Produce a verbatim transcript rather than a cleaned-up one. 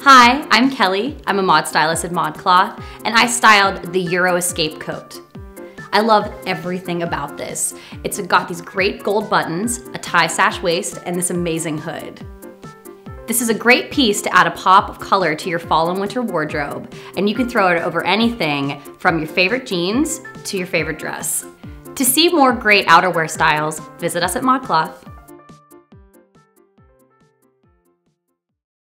Hi, I'm Kelly. I'm a mod stylist at ModCloth, and I styled the Euro Escape coat. I love everything about this. It's got these great gold buttons, a tie sash waist, and this amazing hood. This is a great piece to add a pop of color to your fall and winter wardrobe, and you can throw it over anything from your favorite jeans to your favorite dress. To see more great outerwear styles, visit us at ModCloth.